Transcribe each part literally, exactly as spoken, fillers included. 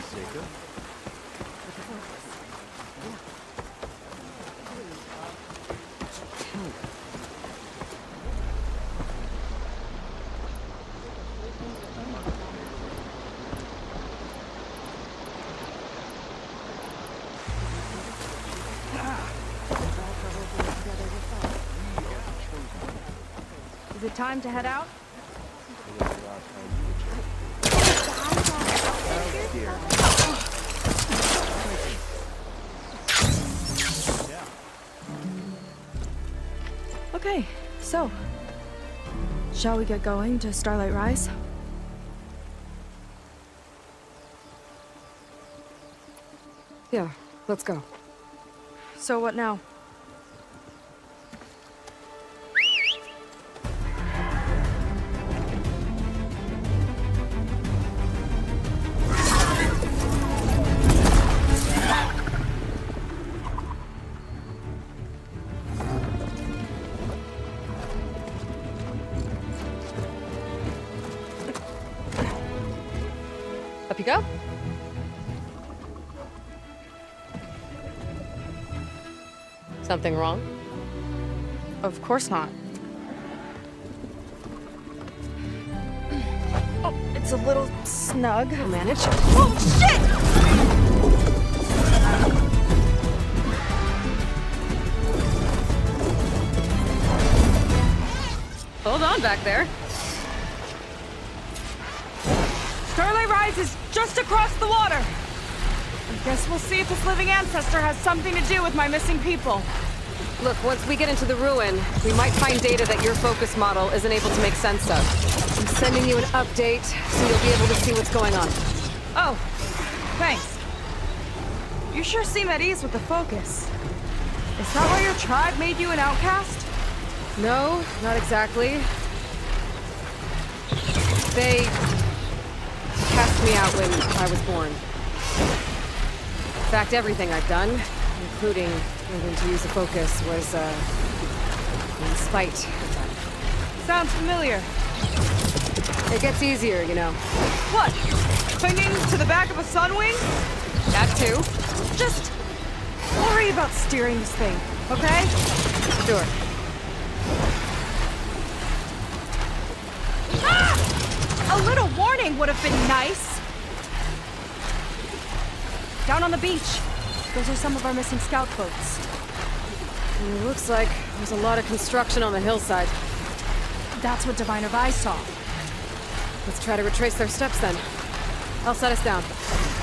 Jacob? Is it time to head out? Okay, so, shall we get going to Starlight Rise? Yeah, let's go. So what now? Up you go. Something wrong? Of course not. Oh, it's a little snug. I'll manage. Oh, shit! Hold on back there. Starlight Rise is just across the water. I guess we'll see if this living ancestor has something to do with my missing people. Look, once we get into the ruin, we might find data that your focus model isn't able to make sense of. I'm sending you an update, so you'll be able to see what's going on. Oh, thanks. You sure seem at ease with the focus. Is that why your tribe made you an outcast? No, not exactly. They cast me out when I was born. In fact, everything I've done, including learning to use the focus, was, uh, in spite of them. Sounds familiar. It gets easier, you know. What? Clinging to the back of a sunwing? That too. Just worry about steering this thing, okay? Sure. Ah! A little warning would have been nice. Down on the beach. Those are some of our missing scout boats. It looks like there's a lot of construction on the hillside. That's what Diviner Vi saw. Let's try to retrace their steps then. I'll set us down.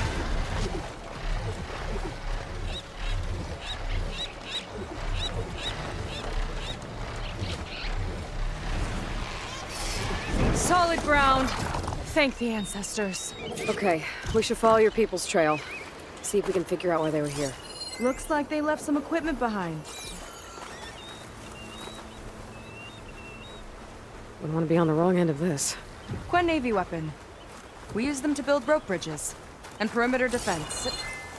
Solid ground. Thank the ancestors. Okay, we should follow your people's trail. See if we can figure out why they were here. Looks like they left some equipment behind. Wouldn't want to be on the wrong end of this. Quen Navy weapon. We use them to build rope bridges and perimeter defense.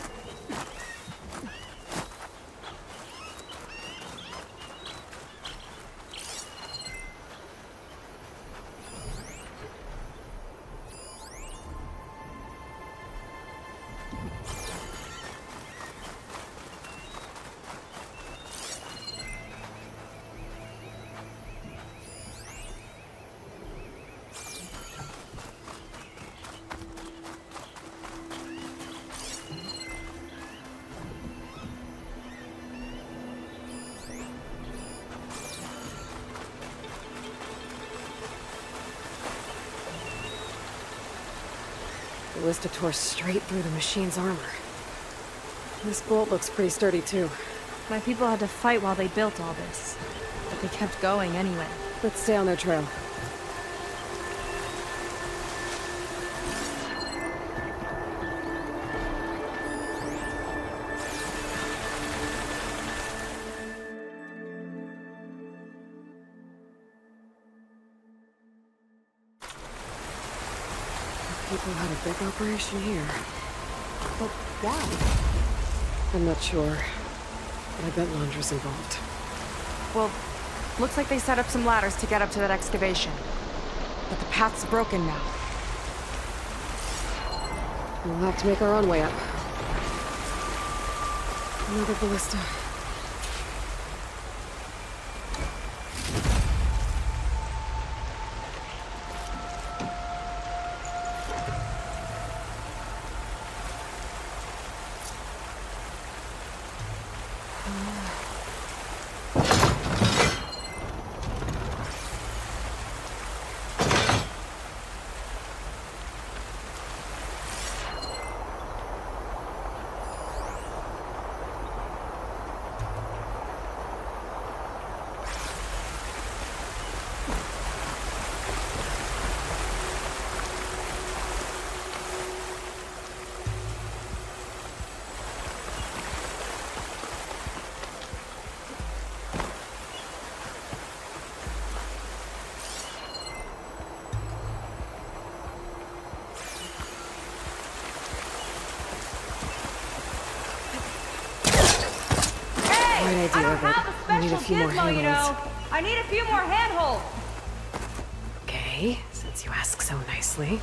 The Ballista tore straight through the machine's armor. This bolt looks pretty sturdy too. My people had to fight while they built all this, but they kept going anyway. Let's stay on their trail. People had a big operation here. But why? I'm not sure. But I bet Londra's involved. Well, looks like they set up some ladders to get up to that excavation. But the path's broken now. We'll have to make our own way up. Another ballista. Right idea of it. I need a few more handholds. You know. I need a few more handholds. Okay, since you ask so nicely.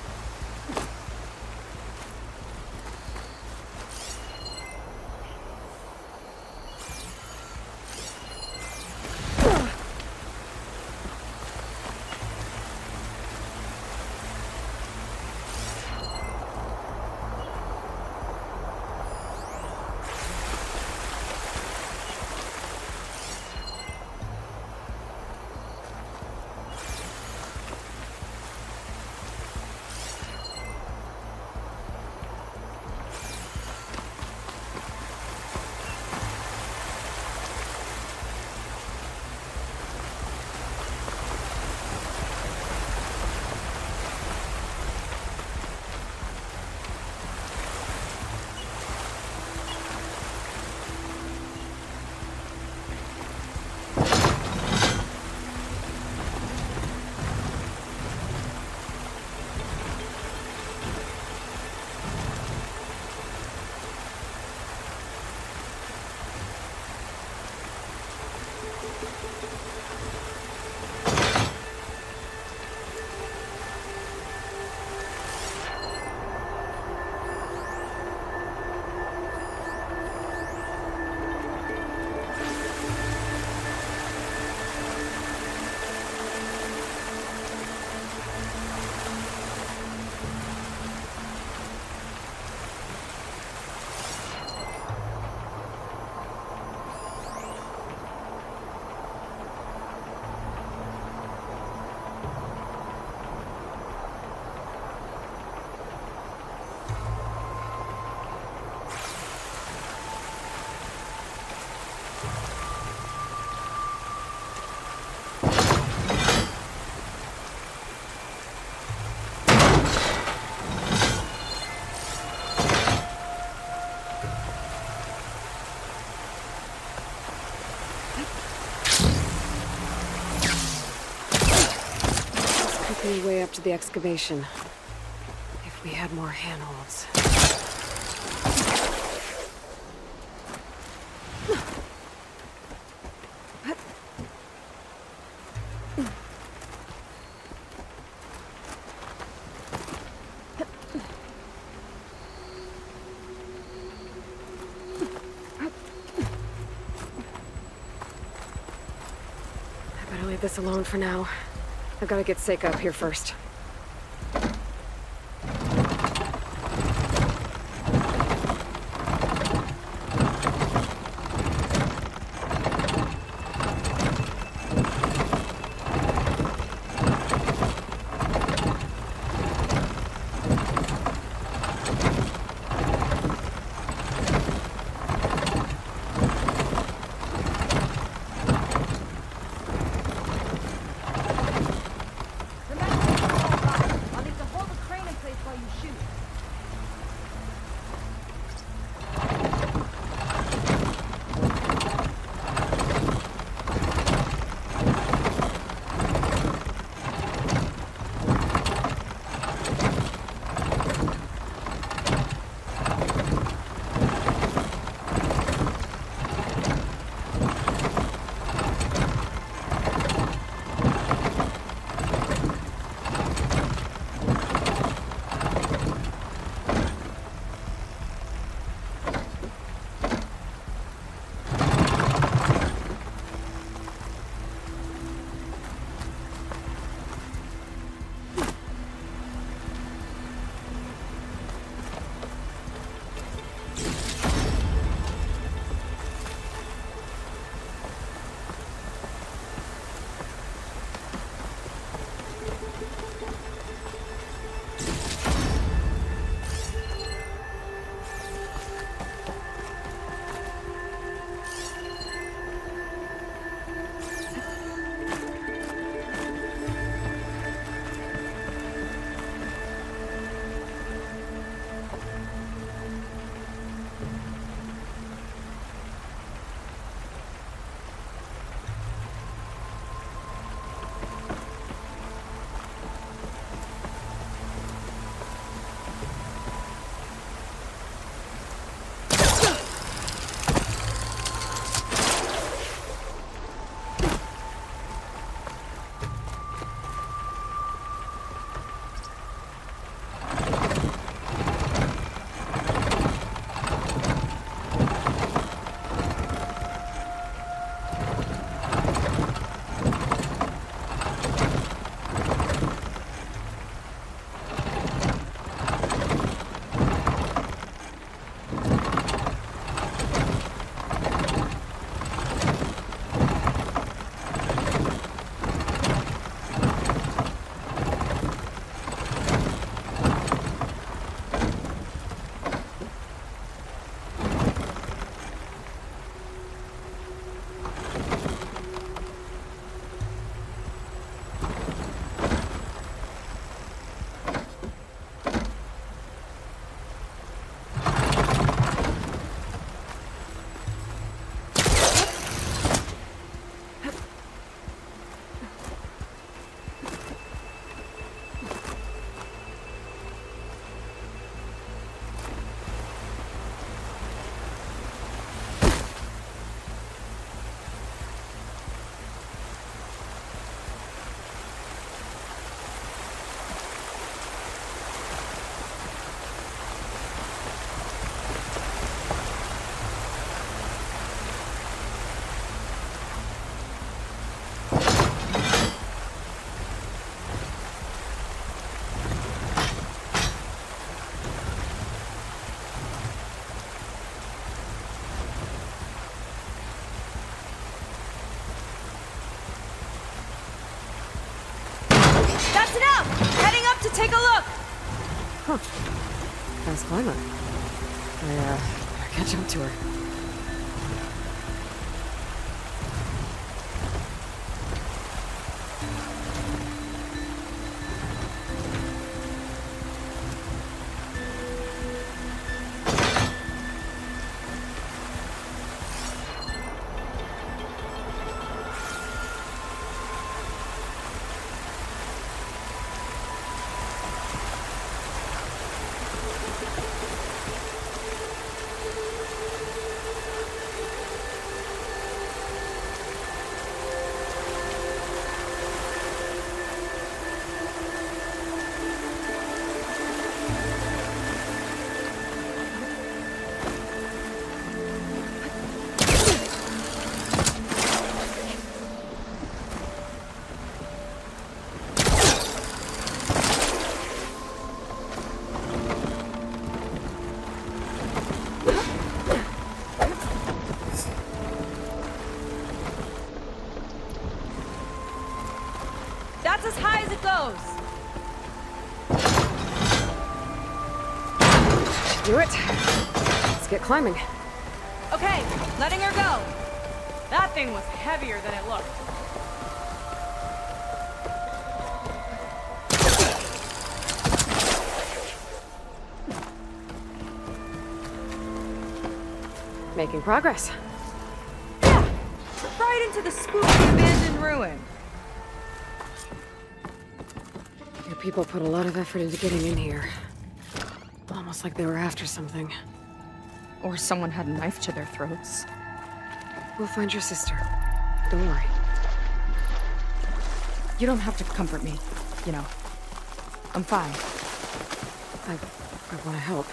Way up to the excavation. If we had more handholds. I better leave this alone for now. I've got to get Seika up here first. to take a look! Huh. Fast climber. I, uh, better catch up to her. That's as high as it goes! Do it. Let's get climbing. Okay, letting her go. That thing was heavier than it looked. Making progress. Yeah, right into the spooky abandoned ruin. Your people put a lot of effort into getting in here. Almost like they were after something. Or someone had a knife to their throats. We'll find your sister. Don't worry. You don't have to comfort me, you know. I'm fine. I... I want to help.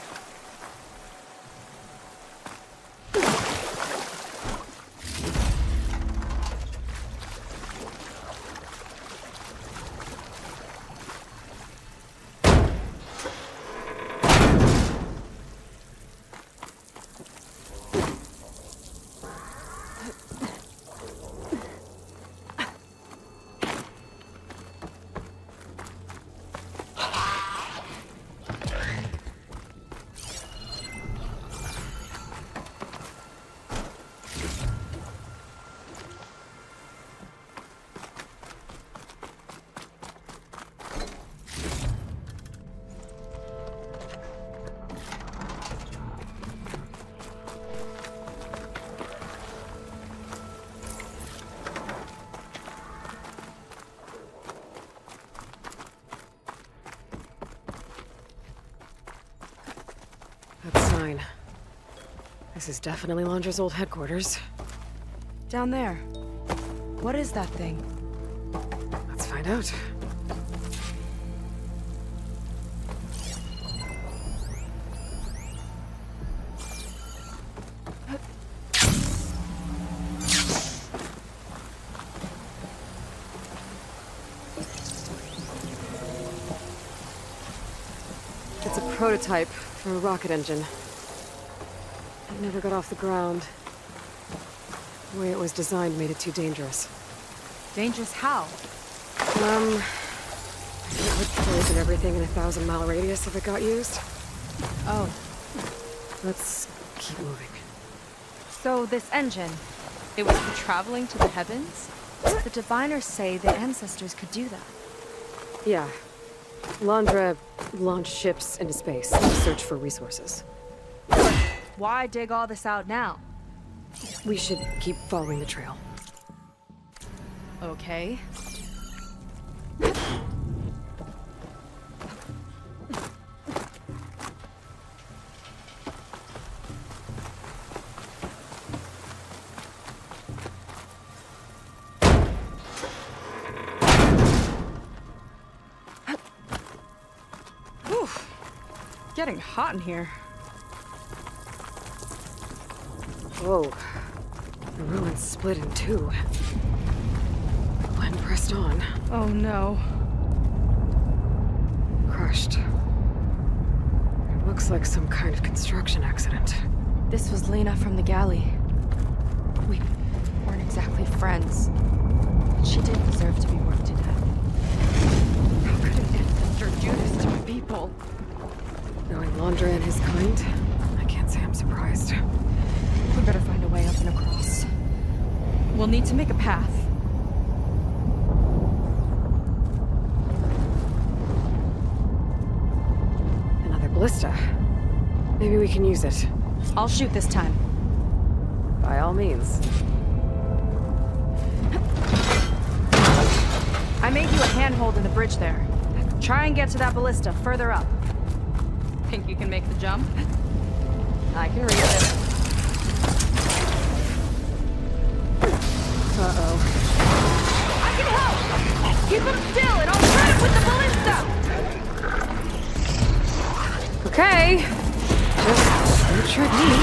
That sign. This is definitely Londra's old headquarters. Down there. What is that thing? Let's find out. It's a prototype for a rocket engine. It never got off the ground. The way it was designed made it too dangerous. Dangerous how? Um... It would poison everything in a thousand mile radius if it got used. Oh. Let's keep moving. So this engine, it was for traveling to the heavens? The diviners say the ancestors could do that. Yeah. Londra launched ships into space to search for resources. Why dig all this out now? We should keep following the trail. Okay. Whew. Getting hot in here. Whoa. The ruins split in two. When pressed on. Oh no. Crushed. It looks like some kind of construction accident. This was Lena from the galley. We weren't exactly friends, but she did deserve to be worked to death. How could an ancestor Sandra and his kind. I can't say I'm surprised. We better find a way up and across. We'll need to make a path. Another ballista. Maybe we can use it. I'll shoot this time. By all means. I made you a handhold in the bridge there. Try and get to that ballista further up. Think you can make the jump? I can read it. Uh-oh. I can help! Keep him still and I'll try it with the ballista! Okay. Just don't trick me.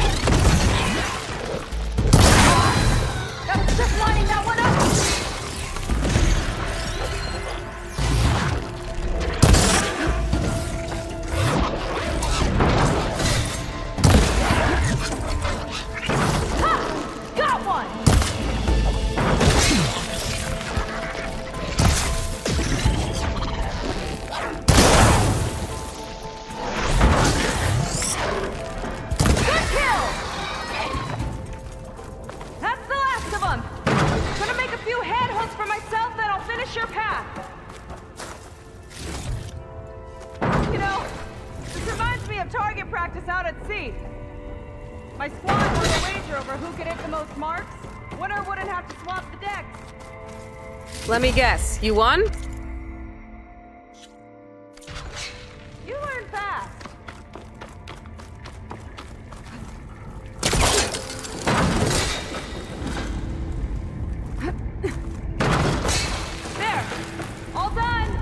That was just lining that one up! My squad won a wager over who could hit the most marks. Winner wouldn't have to swap the decks. Let me guess. You won? You learn fast. There. All done.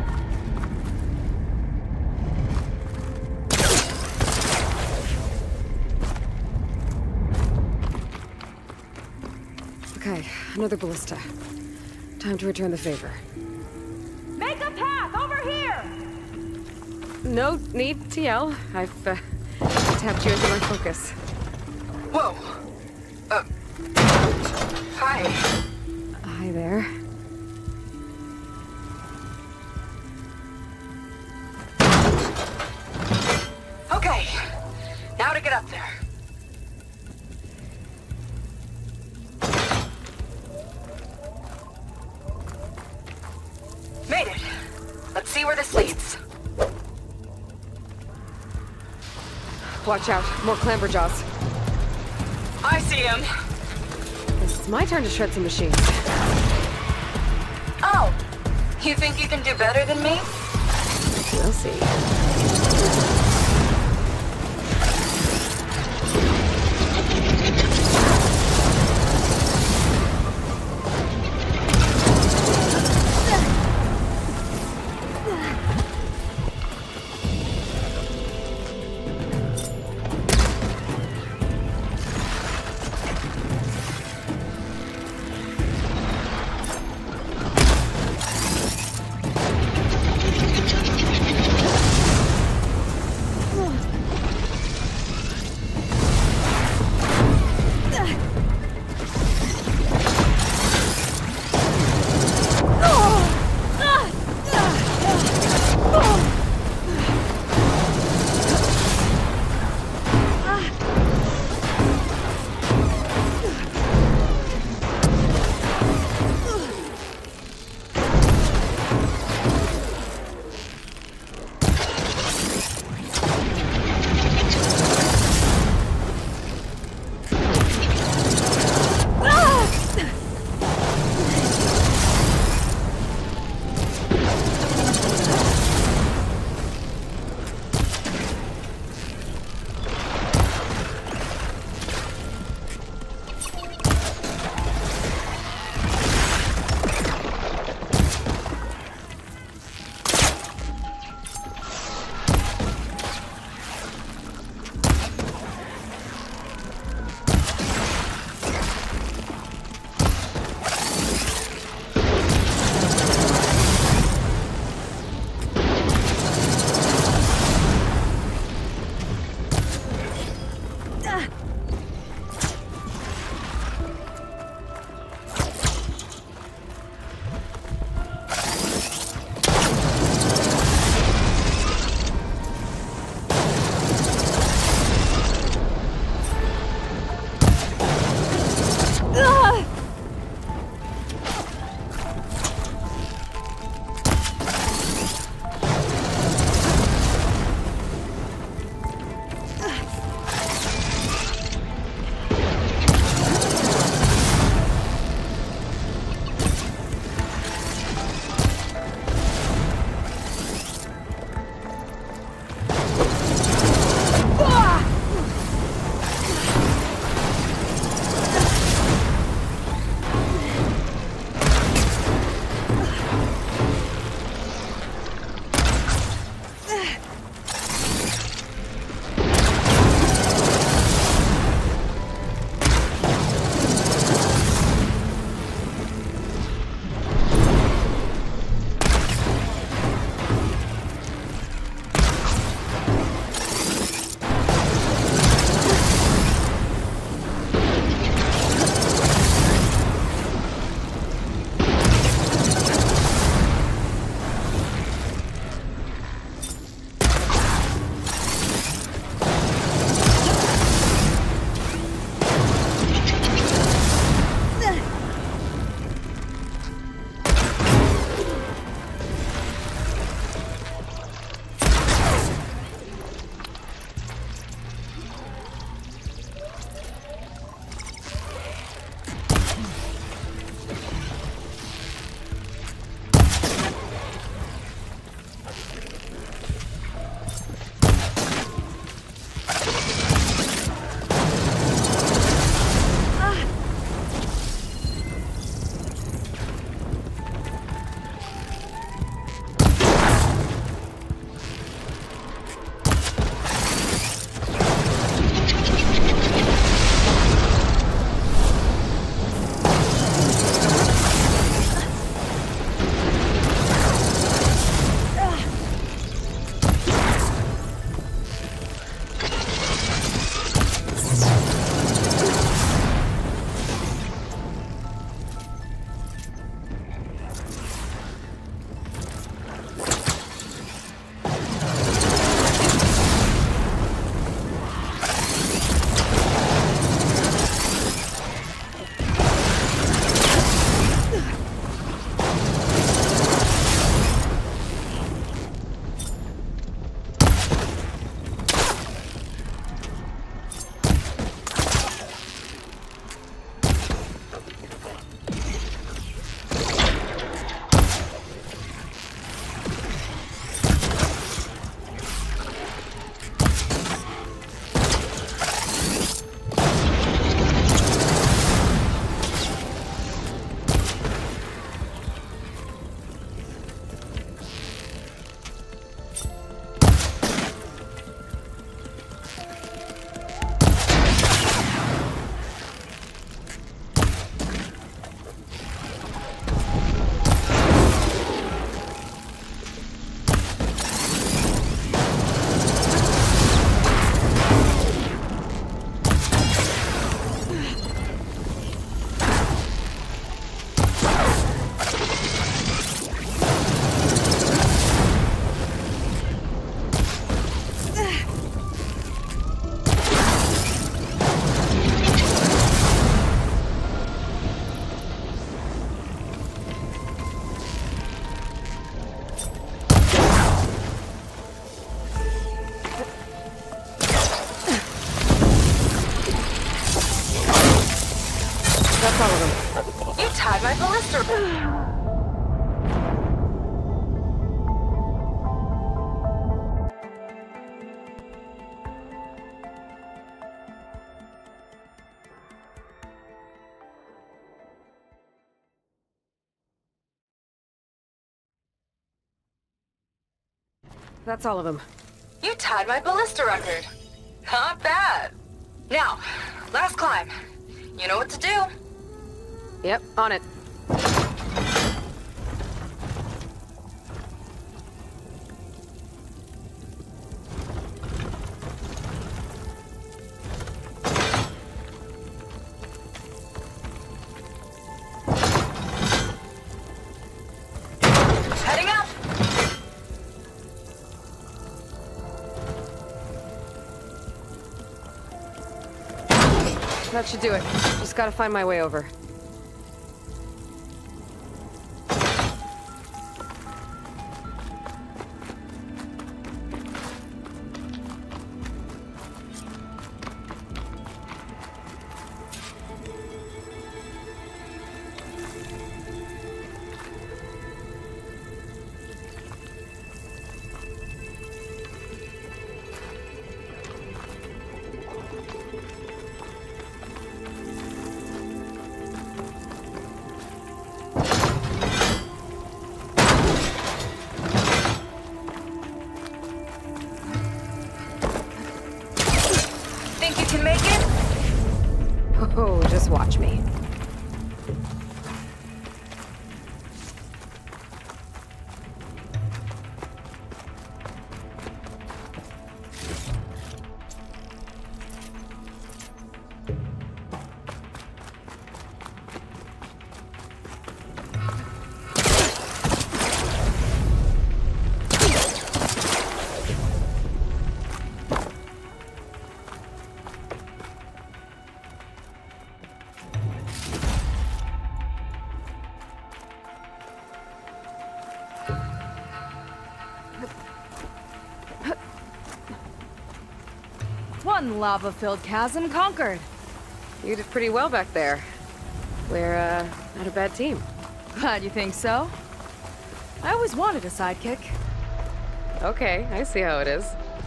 Okay, another ballista. Time to return the favor. Make a path over here! No need to yell. I've uh, tapped you into my focus. Whoa. Uh. Hi. Hi there. Okay. Now to get up there. Made it. Let's see where this leads. Watch out. More clamberjaws. I see him. It's my turn to shred some machines. Oh. You think you can do better than me? We'll see. tied my ballista. That's all of them. You tied my ballista record. Not bad. Now, last climb. You know what to do. Yep, on it. Heading up. That should do it. Just gotta find my way over. One lava-filled chasm conquered. You did pretty well back there. We're, uh, not a bad team. Glad you think so. I always wanted a sidekick. Okay, I see how it is.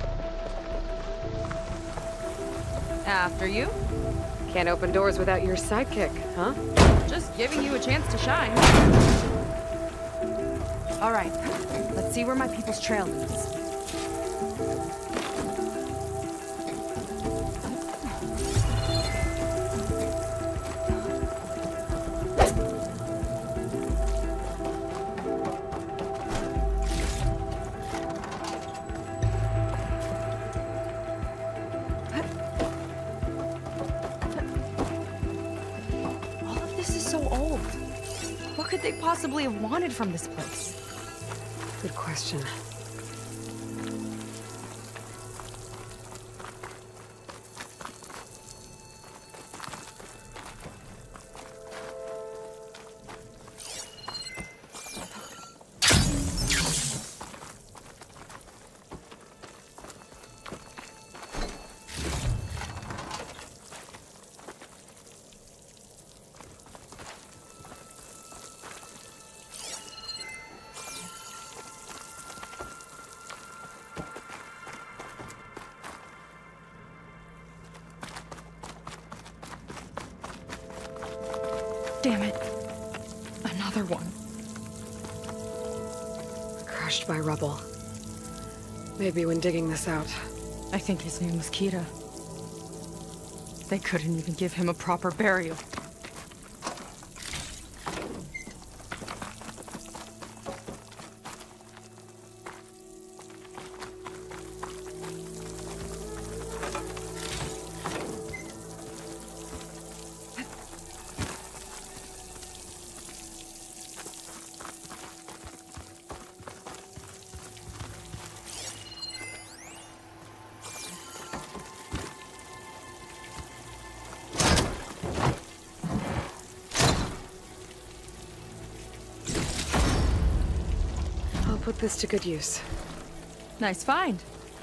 After you. Can't open doors without your sidekick, huh? Just giving you a chance to shine. All right, let's see where my people's trail leads. What could they possibly have wanted from this place? Good question. Damn it. Another one. Crushed by rubble. Maybe when digging this out. I think his name was Kira. They couldn't even give him a proper burial. Put this to good use. Nice find.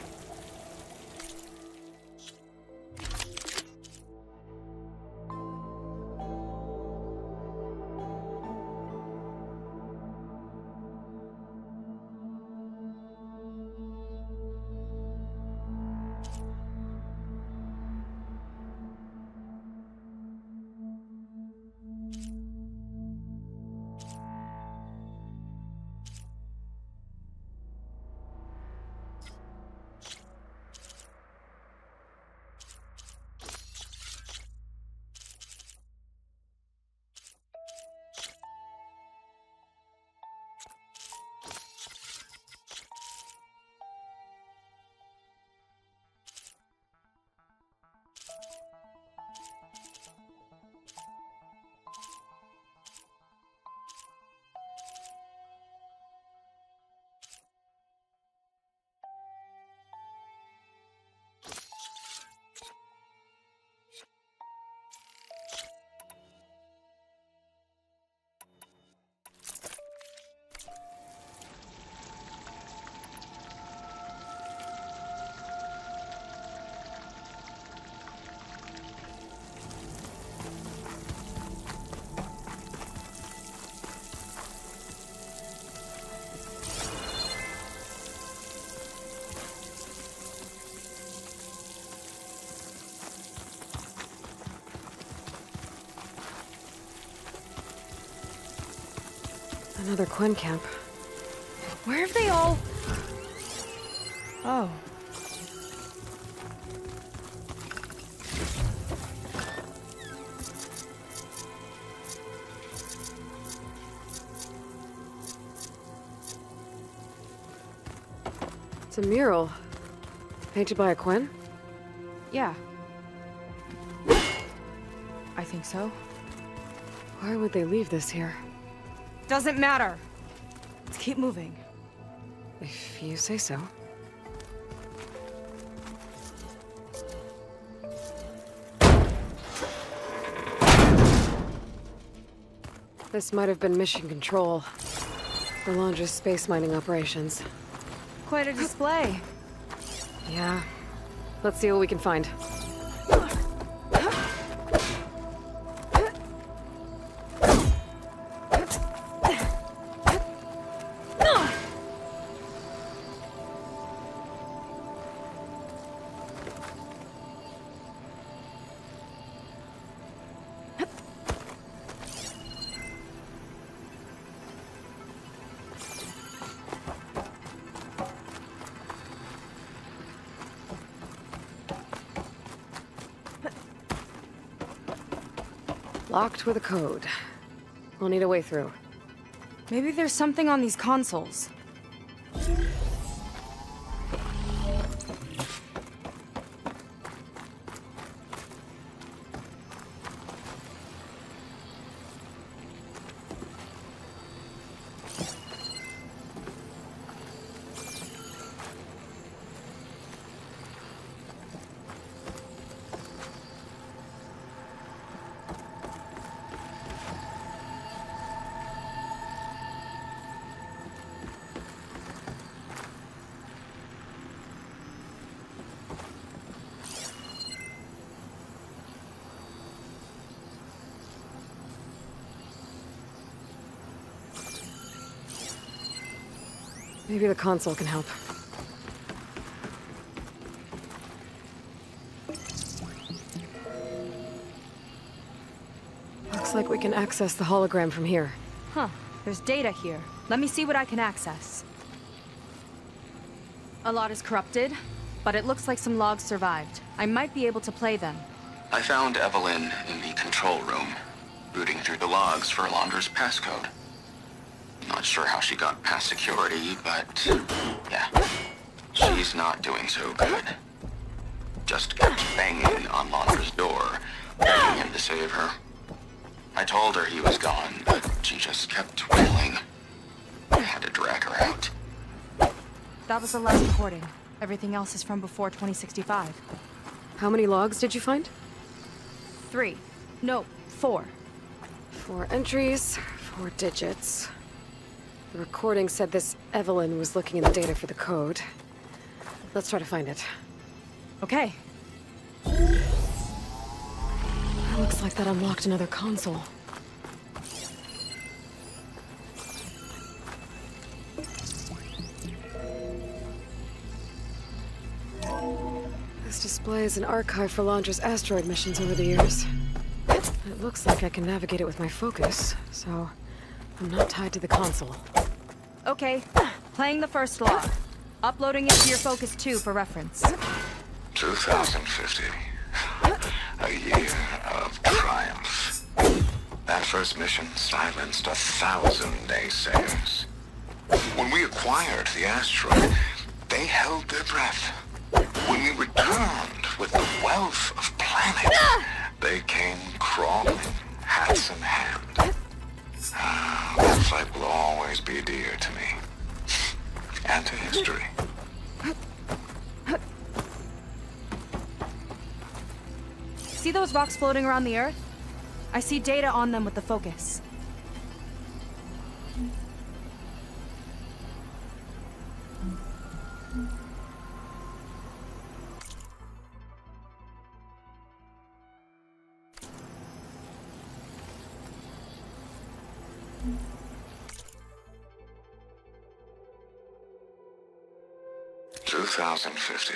Another Quen camp. Where have they all... Oh. It's a mural. Painted by a Quen? Yeah. I think so. Why would they leave this here? Doesn't matter. Let's keep moving. If you say so. This might have been mission control. For Londra's space mining operations. Quite a display. Yeah. Let's see what we can find. Locked with a code. We'll need a way through. Maybe there's something on these consoles. Maybe the console can help. Looks like we can access the hologram from here. Huh. There's data here. Let me see what I can access. A lot is corrupted, but it looks like some logs survived. I might be able to play them. I found Evelyn in the control room, rooting through the logs for Alondra's passcode. Not sure how she got past security, but yeah, she's not doing so good. Just kept banging on Alondra's door, begging him to save her. I told her he was gone, but she just kept wailing. I had to drag her out. That was the last recording. Everything else is from before twenty sixty-five. How many logs did you find? Three. No, four. Four entries, four digits. The recording said this Evelyn was looking in the data for the code. Let's try to find it. Okay. It looks like that unlocked another console. This displays an archive for Alondra's asteroid missions over the years. It looks like I can navigate it with my focus, so I'm not tied to the console. Okay. Playing the first log. Uploading it to your Focus two for reference. two thousand fifty. A year of triumph. That first mission silenced a thousand naysayers. When we acquired the asteroid, they held their breath. When we returned with the wealth of planets, they came crawling, hats in hand. Ah, that fight will always be dear to me. And to history. See those rocks floating around the Earth? I see data on them with the Focus. two thousand fifty.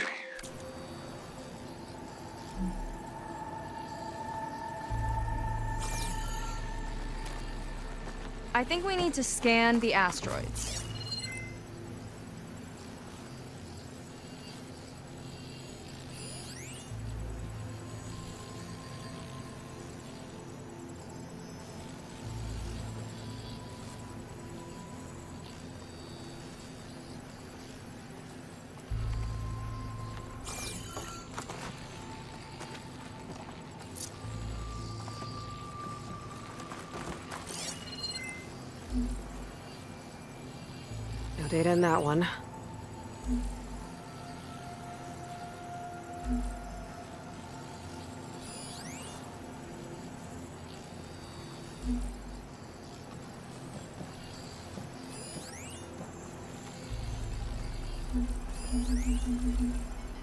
I think we need to scan the asteroids. No data in that one.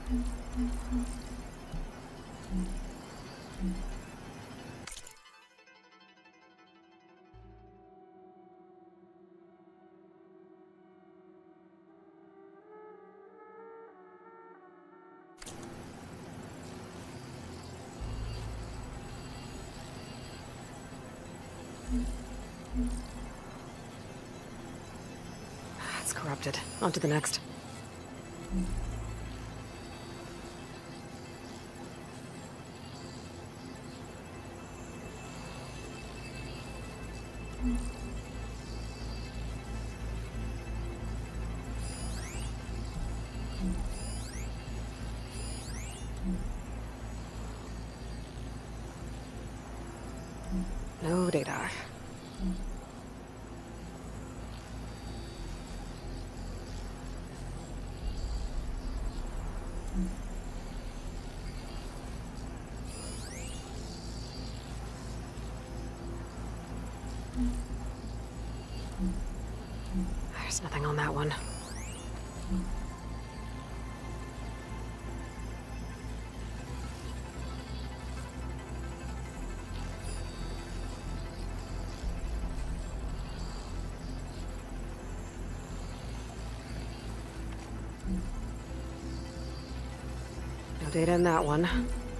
It's corrupted. On to the next. No data. There's nothing on that one. No data in that one.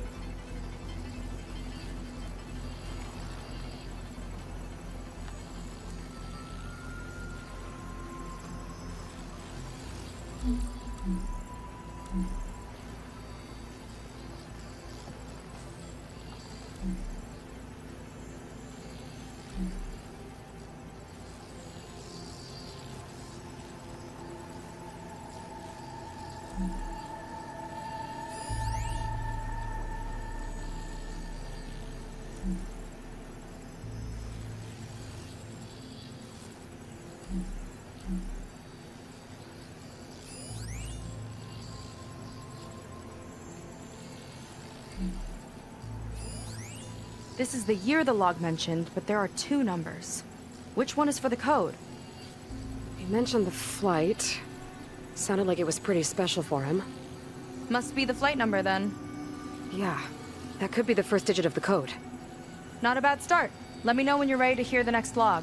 This is the year the log mentioned, but there are two numbers. Which one is for the code? You mentioned the flight. Sounded like it was pretty special for him. Must be the flight number then. Yeah, that could be the first digit of the code. Not a bad start. Let me know when you're ready to hear the next log.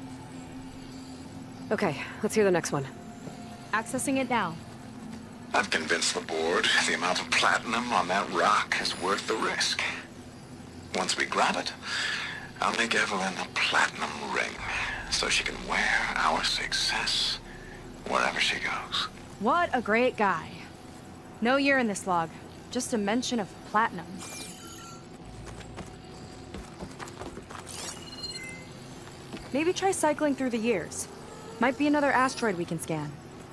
Okay, let's hear the next one. Accessing it now. I've convinced the board the amount of platinum on that rock is worth the risk. Once we grab it, I'll make Evelyn a platinum ring, so she can wear our success wherever she goes. What a great guy. No year in this log, just a mention of platinum. Maybe try cycling through the years. Might be another asteroid we can scan.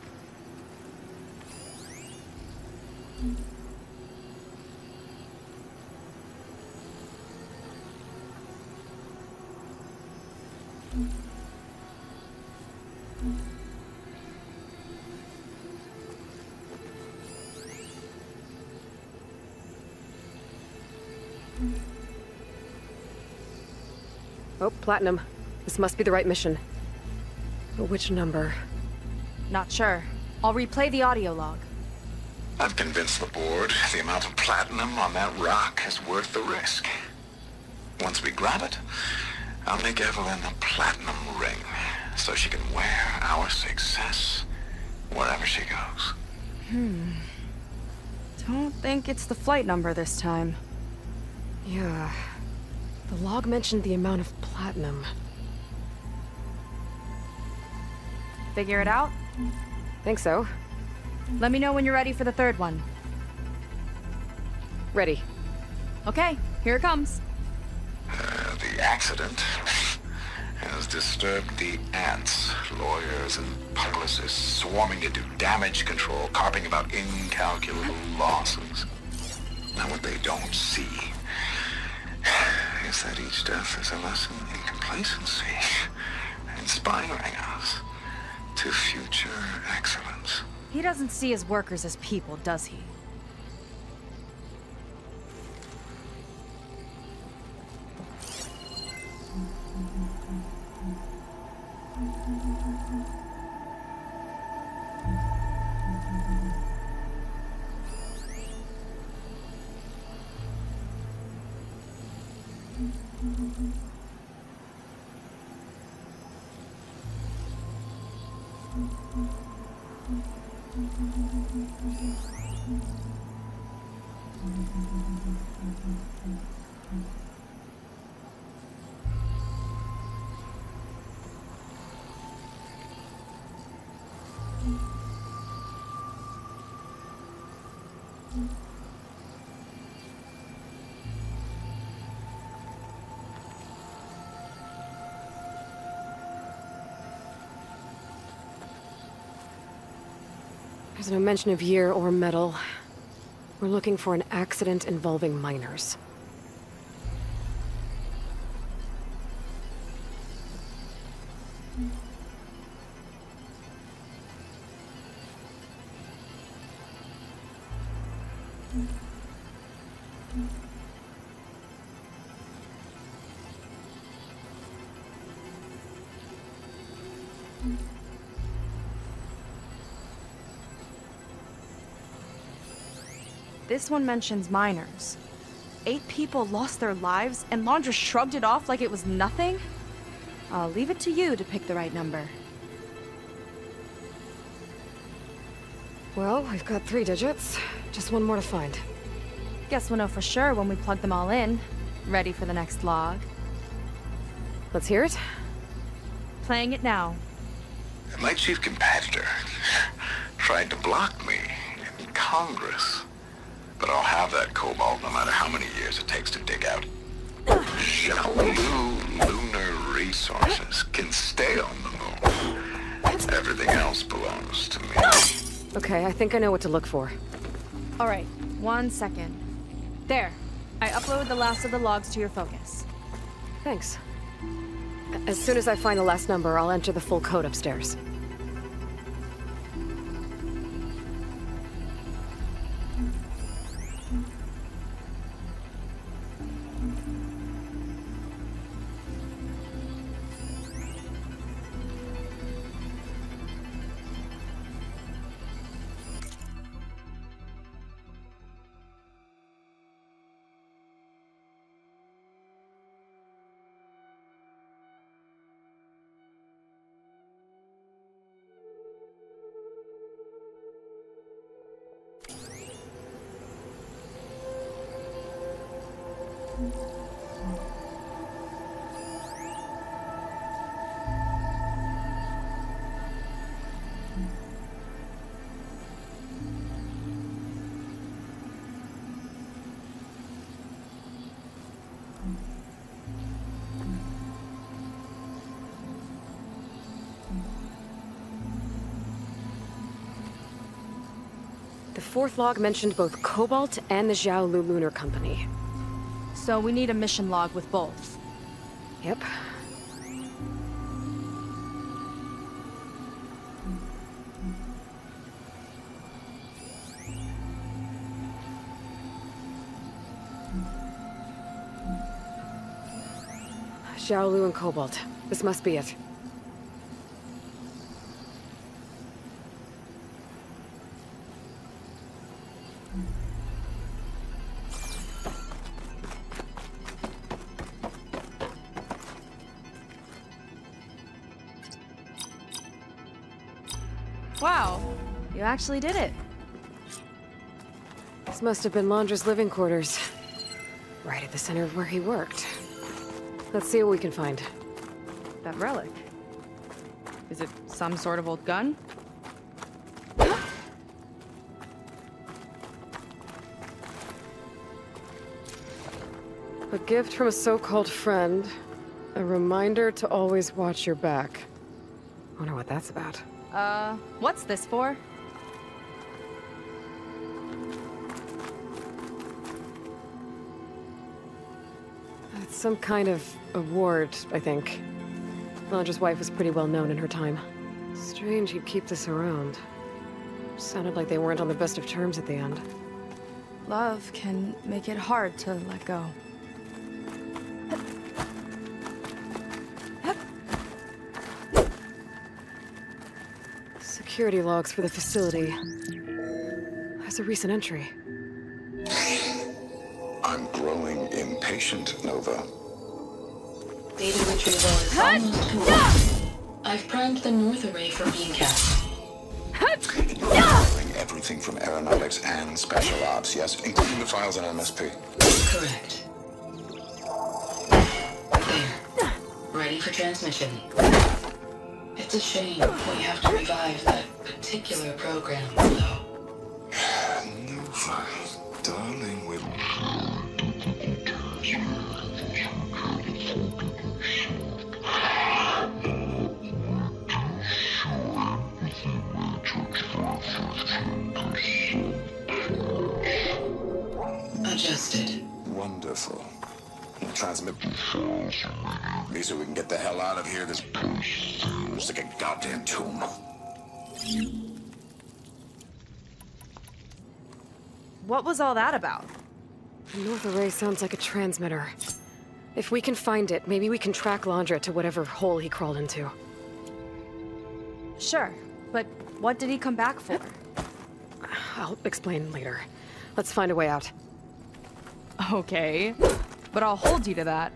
Oh, platinum. This must be the right mission. But which number? Not sure. I'll replay the audio log. I've convinced the board the amount of platinum on that rock is worth the risk. Once we grab it, I'll make Evelyn a platinum ring, so she can wear our success wherever she goes. Hmm. Don't think it's the flight number this time. Yeah. The log mentioned the amount of platinum. Figure it out? Think so. Let me know when you're ready for the third one. Ready. Okay, here it comes. Uh, the accident has disturbed the ants, lawyers and publicists swarming to do damage control, carping about incalculable losses. Now what they don't see is that each death is a lesson in complacency, inspiring us to future excellence. He doesn't see his workers as people, does he? There's no mention of year or metal. We're looking for an accident involving miners. This one mentions miners. Eight people lost their lives, and Laundra shrugged it off like it was nothing? I'll leave it to you to pick the right number. Well, we've got three digits. Just one more to find. Guess we'll know for sure when we plug them all in. Ready for the next log. Let's hear it. Playing it now. My chief competitor tried to block me in Congress. But I'll have that cobalt no matter how many years it takes to dig out. Xiaolu lunar resources can stay on the moon. Everything else belongs to me. Okay, I think I know what to look for. Alright, one second. There. I uploaded the last of the logs to your focus. Thanks. As soon as I find the last number, I'll enter the full code upstairs. The fourth log mentioned both Cobalt and the Xiaolu Lunar Company. So we need a mission log with both. Yep. Xiaolu and Cobalt. This must be it. Wow, you actually did it. This must have been Laundra's living quarters. Right at the center of where he worked. Let's see what we can find. That relic. Is it some sort of old gun? A gift from a so-called friend. A reminder to always watch your back. Wonder what that's about. Uh, what's this for? It's some kind of award, I think. Laundra's wife was pretty well known in her time. Strange he'd keep this around. Sounded like they weren't on the best of terms at the end. Love can make it hard to let go. Security logs for the facility. There's a recent entry. I'm growing impatient, Nova. Data retrieval is almost complete. I've primed the north array for beamcast. everything from aeronautics and special ops, yes? Including the files on M S P. Correct. There. Ready for transmission. It's a shame we have to revive that particular program, though. Nova, darling, with... Adjusted. Wonderful. Transmit these so we can get the hell out of here. This looks like a goddamn tomb. What was all that about? The North Array sounds like a transmitter. If we can find it, maybe we can track Landra to whatever hole he crawled into. Sure, but what did he come back for? I'll explain later. Let's find a way out. Okay, but I'll hold you to that.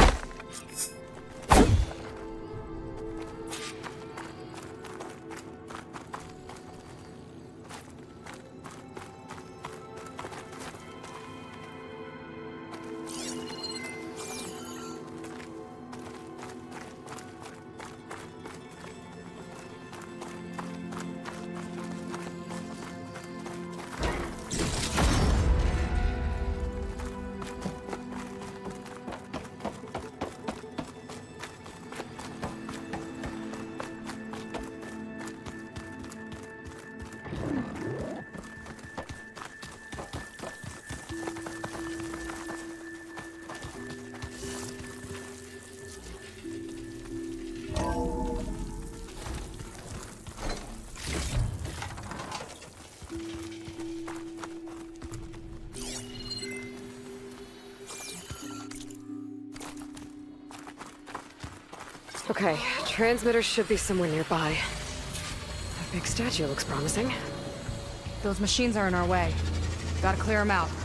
Okay, transmitter should be somewhere nearby. That big statue looks promising. Those machines are in our way. Gotta clear them out.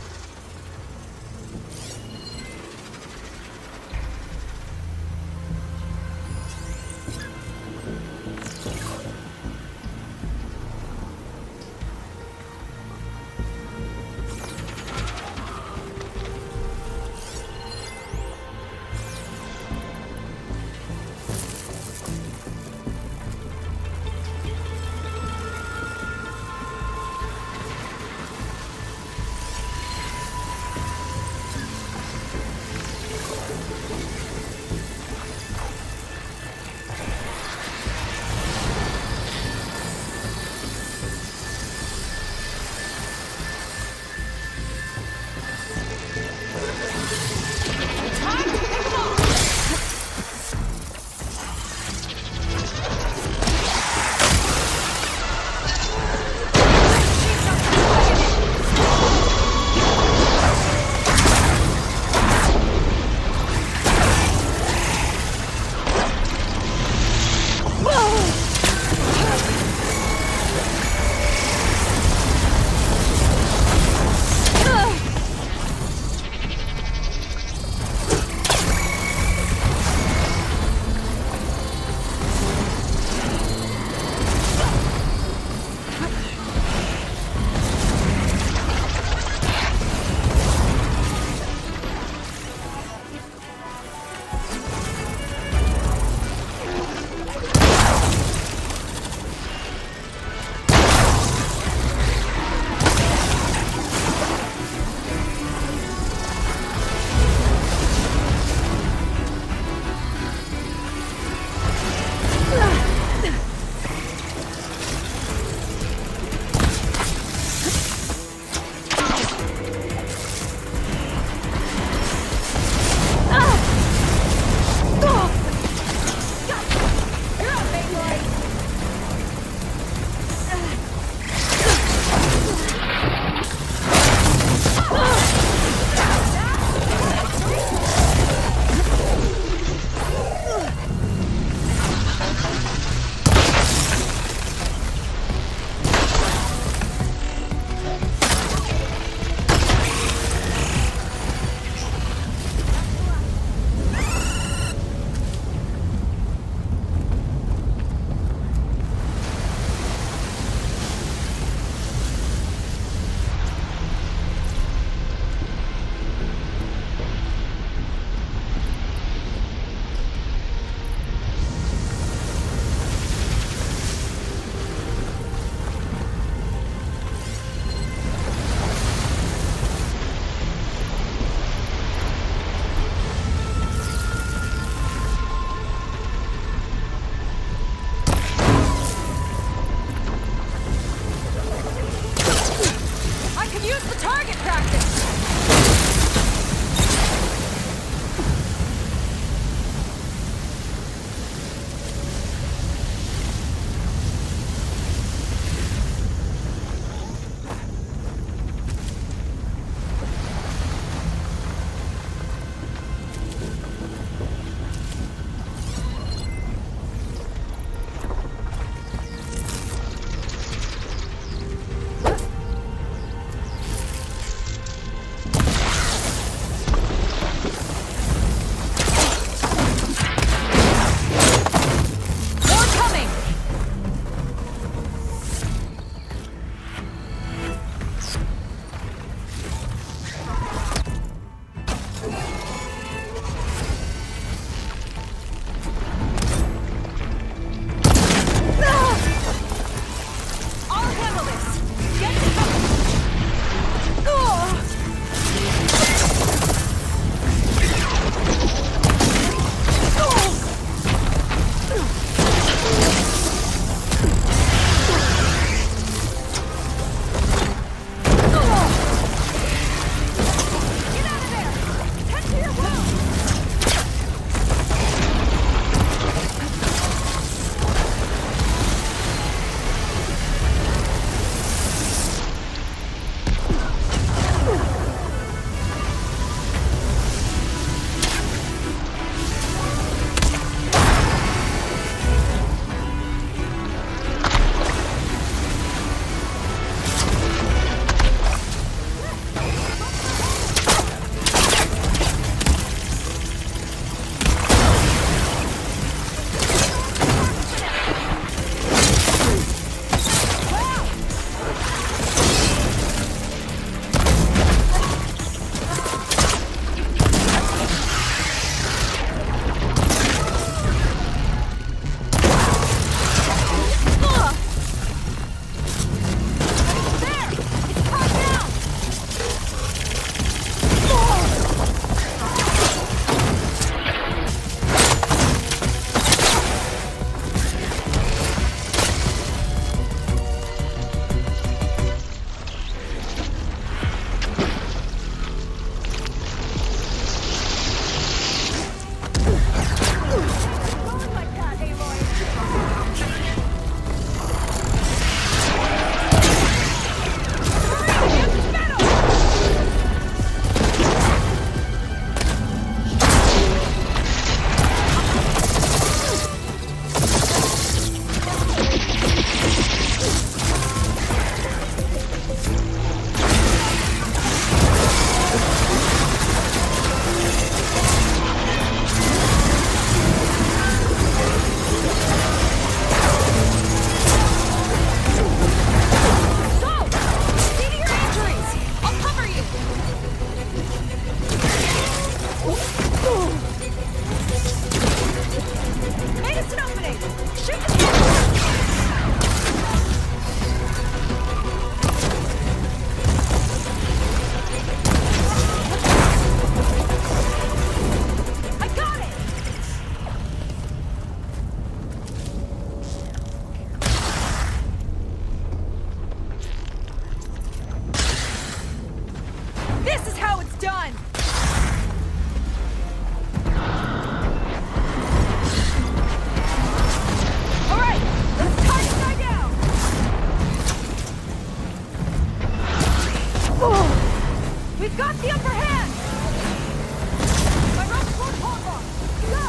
the upper hand! My rock's toward Hogwarts! Go!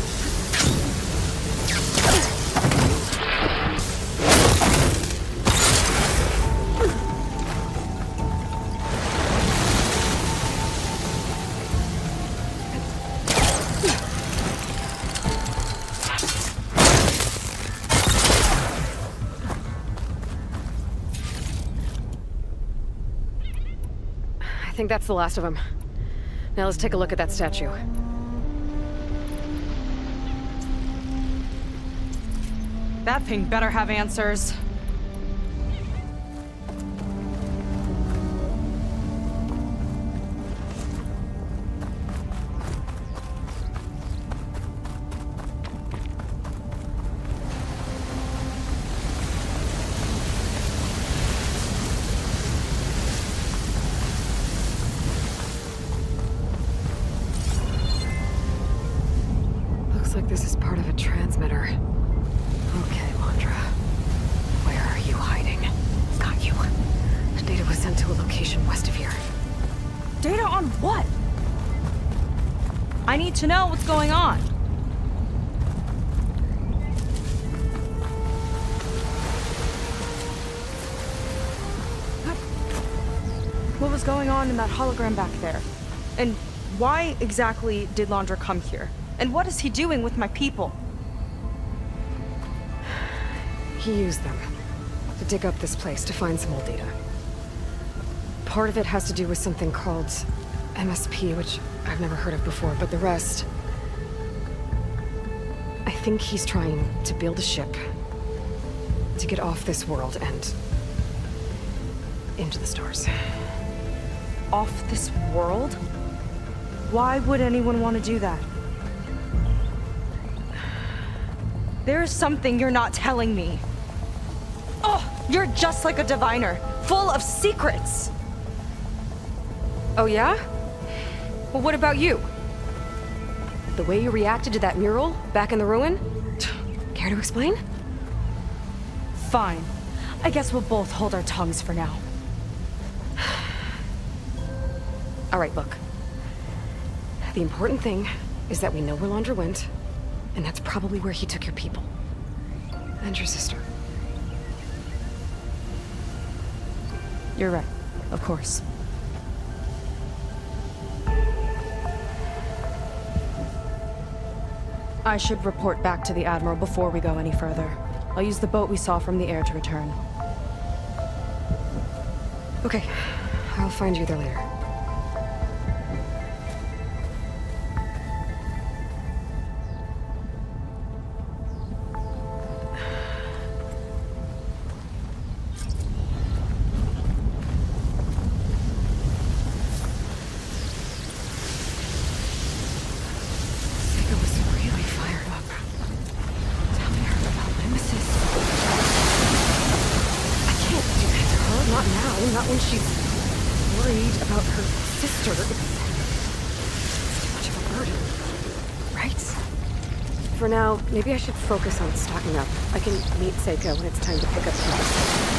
I think that's the last of them. Now let's take a look at that statue. That thing better have answers. Looks like this is part of a transmitter. Okay, Londra. Where are you hiding? Got you. The data was sent to a location west of here. Data on what? I need to know what's going on. What was going on in that hologram back there? And why exactly did Londra come here? And what is he doing with my people? He used them to dig up this place to find some old data. Part of it has to do with something called M S P, which I've never heard of before, but the rest... I think he's trying to build a ship to get off this world and into the stars. Off this world? Why would anyone want to do that? There's something you're not telling me. Oh, you're just like a diviner, full of secrets. Oh yeah? Well, what about you? The way you reacted to that mural back in the ruin? Care to explain? Fine. I guess we'll both hold our tongues for now. All right, look. The important thing is that we know where Londra went, and that's probably where he took your people. And your sister. You're right, of course. I should report back to the Admiral before we go any further. I'll use the boat we saw from the air to return. Okay, I'll find you there later. Not when she's worried about her sister. It's too much of a burden, right? For now, maybe I should focus on stocking up. I can meet Seika when it's time to pick up pieces.